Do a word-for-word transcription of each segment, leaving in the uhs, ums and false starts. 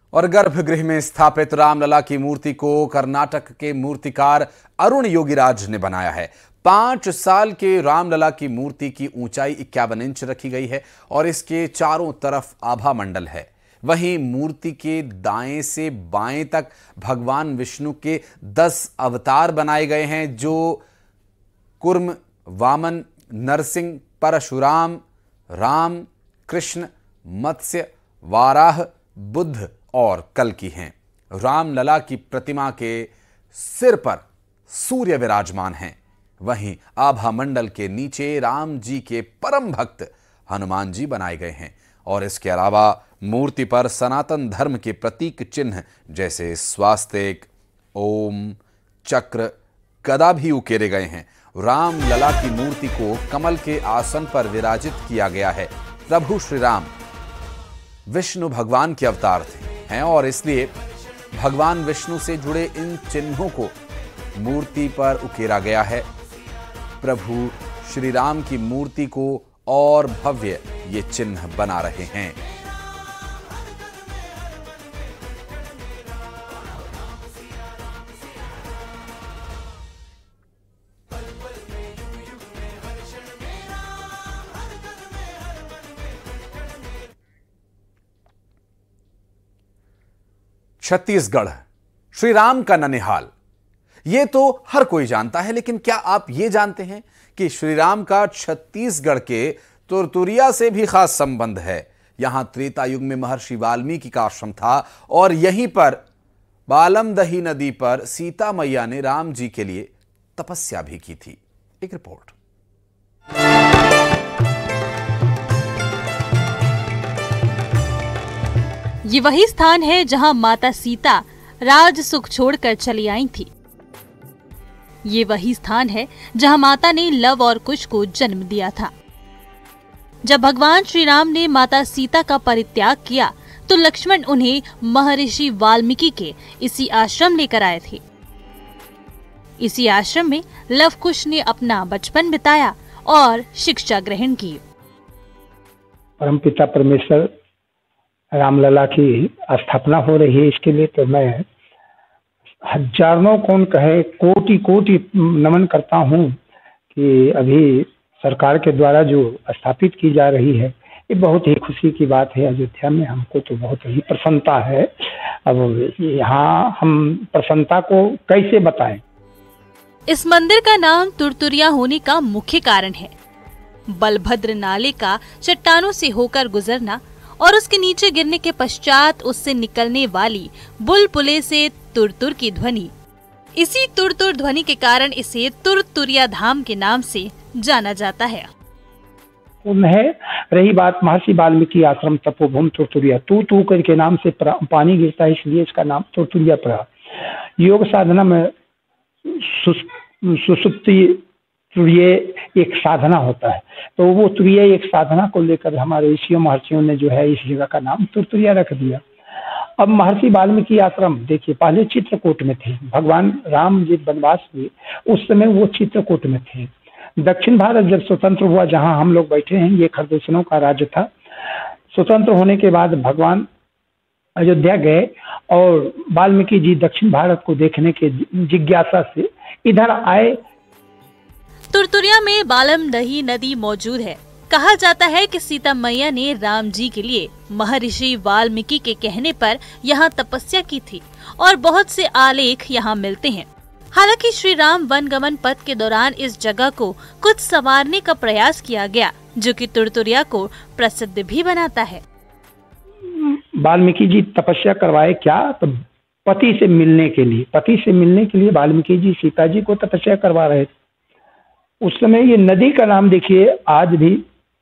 और गर्भगृह में स्थापित रामलला की मूर्ति को कर्नाटक के मूर्तिकार अरुण योगीराज ने बनाया है। पांच साल के रामलला की मूर्ति की ऊंचाई इक्यावन इंच रखी गई है और इसके चारों तरफ आभा मंडल है। वहीं मूर्ति के दाएं से बाएं तक भगवान विष्णु के दस अवतार बनाए गए हैं, जो कुर्म, वामन, नरसिंह, परशुराम, राम, कृष्ण, मत्स्य, वाराह, बुद्ध और कल्कि हैं। रामलला की प्रतिमा के सिर पर सूर्य विराजमान हैं। वहीं आभा मंडल के नीचे राम जी के परम भक्त हनुमान जी बनाए गए हैं और इसके अलावा मूर्ति पर सनातन धर्म के प्रतीक चिन्ह जैसे स्वास्तिक, ओम, चक्र, गदा भी उकेरे गए हैं। रामलला की मूर्ति को कमल के आसन पर विराजित किया गया है। प्रभु श्री राम विष्णु भगवान के अवतार थे हैं और इसलिए भगवान विष्णु से जुड़े इन चिन्हों को मूर्ति पर उकेरा गया है। प्रभु श्री राम की मूर्ति को और भव्य ये चिन्ह बना रहे हैं। छत्तीसगढ़, श्री राम का ननिहाल, ये तो हर कोई जानता है, लेकिन क्या आप ये जानते हैं कि श्री राम का छत्तीसगढ़ के तुरतुरिया से भी खास संबंध है। यहां त्रेता युग में महर्षि वाल्मीकि का आश्रम था और यहीं पर बालमदही नदी पर सीता मैया ने राम जी के लिए तपस्या भी की थी। एक रिपोर्ट। ये वही स्थान है जहां माता सीता राज सुख छोड़कर चली आई थी। ये वही स्थान है जहां माता ने लव और कुश को जन्म दिया था। जब भगवान श्री राम ने माता सीता का परित्याग किया तो लक्ष्मण उन्हें महर्षि वाल्मीकि के इसी आश्रम लेकर आए थे। इसी आश्रम में लव कुश ने अपना बचपन बिताया और शिक्षा ग्रहण की। परमपिता परमेश्वर रामलला की स्थापना हो रही है, इसके लिए तो मैं हजारों कौन कहे कोटि कोटि नमन करता हूँ कि अभी सरकार के द्वारा जो स्थापित की जा रही है ये बहुत ही खुशी की बात है। अयोध्या में हमको तो बहुत ही प्रसन्नता है। अब यहाँ हम प्रसन्नता को कैसे बताएं? इस मंदिर का नाम तुरतुरिया होने का मुख्य कारण है बलभद्र नाले का चट्टानों से होकर गुजरना और उसके नीचे गिरने के पश्चात उससे निकलने वाली बुलबुले से तुरतुर की ध्वनि। इसी तुरतुर ध्वनि के कारण इसे तुरतुरिया धाम के नाम से जाना जाता है। उन्हें रही बात महर्षि वाल्मीकि आश्रम तपोभूमि तुरतुरिया, तू तू करके नाम से पानी गिरता है, इसलिए इसका नाम तुरतुरिया पड़ा। योग साधना में सुसुप्ति तुरीय एक साधना होता है, तो वो तुरीय एक साधना को लेकर हमारे ऋषियों महर्षियों ने जो है इस जगह का नाम तुरतुरिया रख दिया। अब महर्षि वाल्मीकि आश्रम देखिए, पहले चित्रकूट में थे। भगवान राम जी वनवास हुए उस समय वो चित्रकूट में थे। दक्षिण भारत जब स्वतंत्र हुआ, जहाँ हम लोग बैठे हैं, ये खरदूषणों का राज्य था। स्वतंत्र होने के बाद भगवान अयोध्या गए और वाल्मीकि जी दक्षिण भारत को देखने के जिज्ञासा से इधर आए। तुरतुरिया में बालमदही नदी मौजूद है। कहा जाता है कि सीता मैया ने राम जी के लिए महर्षि वाल्मीकि के कहने पर यहाँ तपस्या की थी और बहुत से आलेख यहाँ मिलते हैं। हालांकि श्री राम वनगमन पथ के दौरान इस जगह को कुछ संवारने का प्रयास किया गया, जो कि तुरतुरिया को प्रसिद्ध भी बनाता है। वाल्मीकि जी तपस्या करवाए क्या? तो पति से मिलने के लिए पति से मिलने के लिए वाल्मीकि जी सीता जी को तपस्या करवा रहे थे। उस समय ये नदी का नाम देखिए, आज भी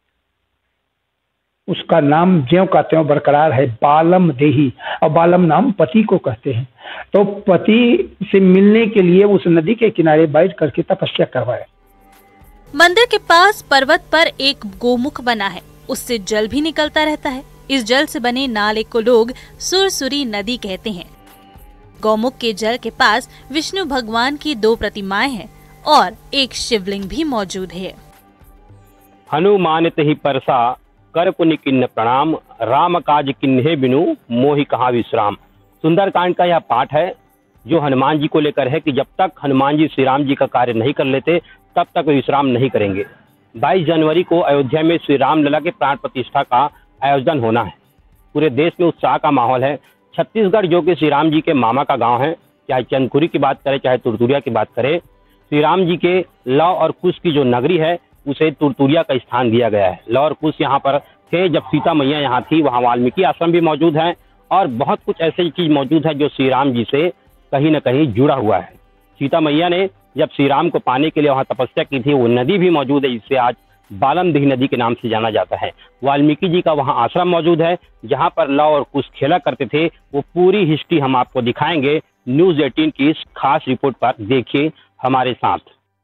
उसका नाम ज्यों का त्यों बरकरार है, बालमदेही। और बालम नाम पति को कहते हैं। तो पति से मिलने के लिए उस नदी के किनारे बैठ करके तपस्या करवाए। मंदिर के पास पर्वत पर एक गोमुख बना है, उससे जल भी निकलता रहता है। इस जल से बने नाले को लोग सुरसुरी नदी कहते हैं। गौमुख के जल के पास विष्णु भगवान की दो प्रतिमाएं हैं और एक शिवलिंग भी मौजूद है। हनुमानित ही परसा कर पुनि किन्न प्रणाम, राम काज किन्हे बिनु मोहि कहाँ विश्राम। सुंदरकांड का यह पाठ है जो हनुमान जी को लेकर है कि जब तक हनुमान जी श्री राम जी का कार्य नहीं कर लेते तब तक वे विश्राम नहीं करेंगे। बाईस जनवरी को अयोध्या में श्री राम लला के प्राण प्रतिष्ठा का आयोजन होना है। पूरे देश में उत्साह का माहौल है। छत्तीसगढ़ जो कि श्री राम जी के मामा का गांव है, चाहे चंदखुरी की बात करें चाहे तुरतुरिया की बात करें, श्री राम जी के लव और कुश की जो नगरी है उसे तुरतुरिया का स्थान दिया गया है। लव और कुश यहाँ पर थे जब सीता मैया यहाँ थी। वहाँ वाल्मीकि आश्रम भी मौजूद है और बहुत कुछ ऐसी चीज मौजूद है जो श्री राम जी से कहीं न कहीं जुड़ा हुआ है। सीता मैया ने जब श्री राम को पाने के लिए वहाँ तपस्या की थी, वो नदी भी मौजूद है जिसे आज बालमदीह नदी के नाम से जाना जाता है। वाल्मीकि जी का वहाँ आश्रम मौजूद है जहाँ पर लव और कुश खेला करते थे। वो पूरी हिस्ट्री हम आपको दिखाएंगे न्यूज अठारह की इस खास रिपोर्ट पर। देखिए हमारे साथ।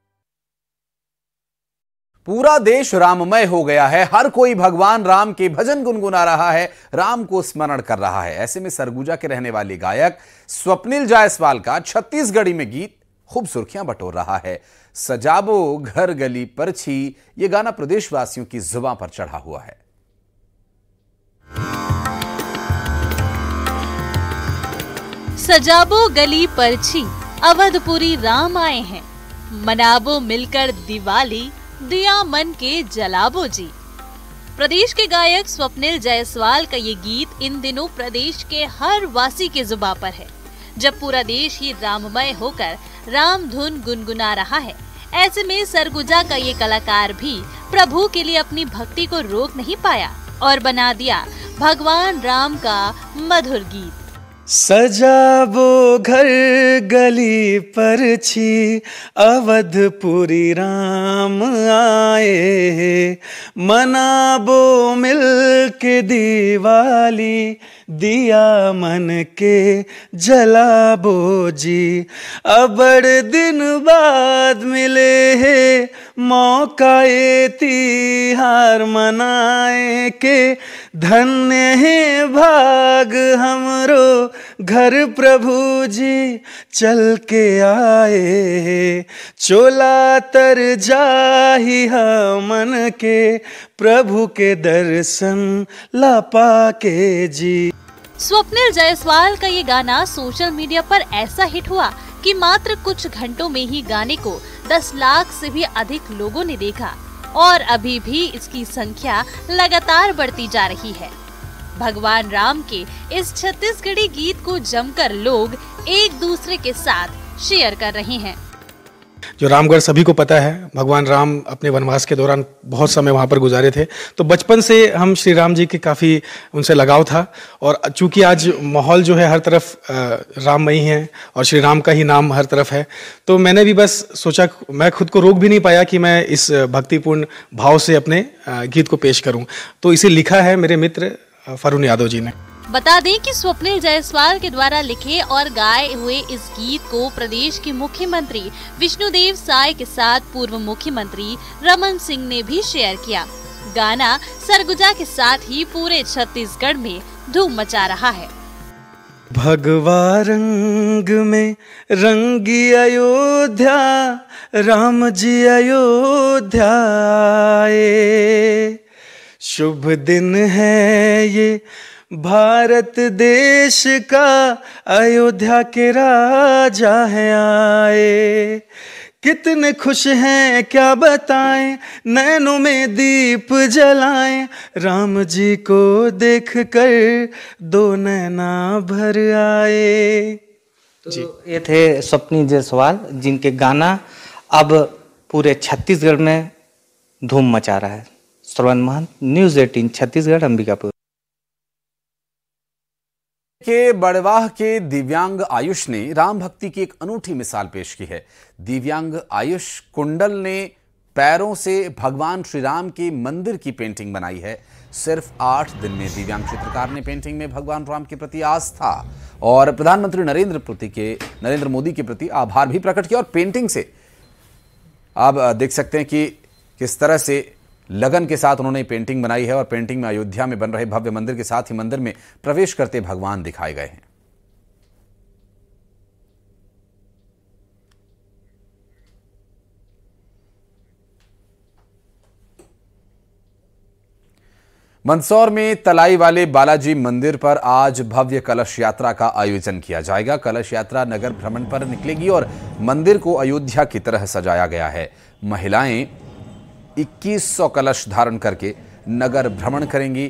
पूरा देश राममय हो गया है। हर कोई भगवान राम के भजन गुनगुना रहा है, राम को स्मरण कर रहा है। ऐसे में सरगुजा के रहने वाले गायक स्वप्निल जायसवाल का छत्तीसगढ़ी में गीत खूब सुर्खियां बटोर रहा है। सजाबो घर गली परछी, यह गाना प्रदेशवासियों की जुबान पर चढ़ा हुआ है। सजाबो गली परछी, अवधपुरी राम आए हैं, मनाबो मिलकर दिवाली, दिया मन के जलाबो जी। प्रदेश के गायक स्वप्निल जायसवाल का ये गीत इन दिनों प्रदेश के हर वासी के जुबान पर है। जब पूरा देश ही राममय होकर राम धुन गुनगुना रहा है, ऐसे में सरगुजा का ये कलाकार भी प्रभु के लिए अपनी भक्ति को रोक नहीं पाया और बना दिया भगवान राम का मधुर गीत। सजाबो घर गली परछी, अवधपुरी राम आए, मनाबो मिल के दिवाली, दिया मन के जलाबो जी। अबड़ दिन बाद मिले है मौका ये तिहार मनाए के, धन्य है भाग हमरो घर प्रभु जी चल के आए। चोला तर जाही मन के, प्रभु के दर्शन ला पाके जी। स्वप्निल जायसवाल का ये गाना सोशल मीडिया पर ऐसा हिट हुआ कि मात्र कुछ घंटों में ही गाने को दस लाख से भी अधिक लोगों ने देखा और अभी भी इसकी संख्या लगातार बढ़ती जा रही है। भगवान राम के इस छत्तीसगढ़ी गीत को जमकर लोग एक दूसरे के साथ शेयर कर रहे हैं। जो रामगढ़ सभी को पता है, भगवान राम अपने वनवास के दौरान बहुत समय वहाँ पर गुजारे थे, तो बचपन से हम श्री राम जी के काफ़ी उनसे लगाव था। और चूंकि आज माहौल जो है हर तरफ राममयी है और श्री राम का ही नाम हर तरफ है, तो मैंने भी बस सोचा, मैं खुद को रोक भी नहीं पाया कि मैं इस भक्तिपूर्ण भाव से अपने गीत को पेश करूँ। तो इसे लिखा है मेरे मित्र फरुन यादव जी ने। बता दें कि स्वप्निल जायसवाल के द्वारा लिखे और गाए हुए इस गीत को प्रदेश के मुख्यमंत्री विष्णुदेव साय के साथ पूर्व मुख्यमंत्री रमन सिंह ने भी शेयर किया। गाना सरगुजा के साथ ही पूरे छत्तीसगढ़ में धूम मचा रहा है। भगवा रंग में रंगी अयोध्या, राम जी अयोध्या आए, शुभ दिन है ये भारत देश का, अयोध्या के राजा हैं आए। कितने खुश हैं क्या बताएं, नैनों में दीप जलाएं, राम जी को देख कर दो नैना भर आए। तो ये थे स्वप्निल जायसवाल, जिनके गाना अब पूरे छत्तीसगढ़ में धूम मचा रहा है। श्रवण महंत, न्यूज अठारह छत्तीसगढ़, अंबिकापुर। के बड़वाह के दिव्यांग आयुष ने राम भक्ति की एक अनूठी मिसाल पेश की है। दिव्यांग आयुष कुंडल ने पैरों से भगवान श्री राम के मंदिर की पेंटिंग बनाई है। सिर्फ आठ दिन में दिव्यांग चित्रकार ने पेंटिंग में भगवान राम के प्रति आस्था और प्रधानमंत्री नरेंद्र प्रति के नरेंद्र मोदी के प्रति आभार भी प्रकट किया। और पेंटिंग से आप देख सकते हैं कि किस तरह से लगन के साथ उन्होंने पेंटिंग बनाई है और पेंटिंग में अयोध्या में बन रहे भव्य मंदिर के साथ ही मंदिर में प्रवेश करते भगवान दिखाए गए हैं। मंदसौर में तलाई वाले बालाजी मंदिर पर आज भव्य कलश यात्रा का आयोजन किया जाएगा। कलश यात्रा नगर भ्रमण पर निकलेगी और मंदिर को अयोध्या की तरह सजाया गया है। महिलाएं इक्कीस सौ कलश धारण करके नगर भ्रमण करेंगी।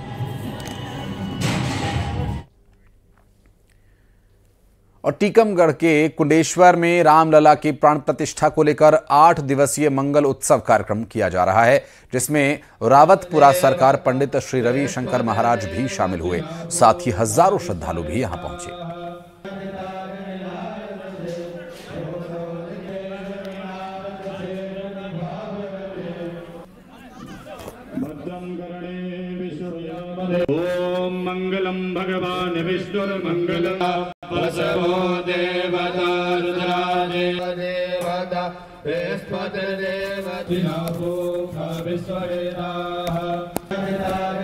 और टीकमगढ़ के कुंडेश्वर में रामलला की प्राण प्रतिष्ठा को लेकर आठ दिवसीय मंगल उत्सव कार्यक्रम किया जा रहा है, जिसमें रावतपुरा सरकार पंडित श्री रविशंकर महाराज भी शामिल हुए। साथ ही हजारों श्रद्धालु भी यहां पहुंचे। ओम मंगलम भगवान विष्णुर्मंगलम वसवो देवता रुद्रादेव देवता बृहस्पतिर्देवता विश्ववेदाः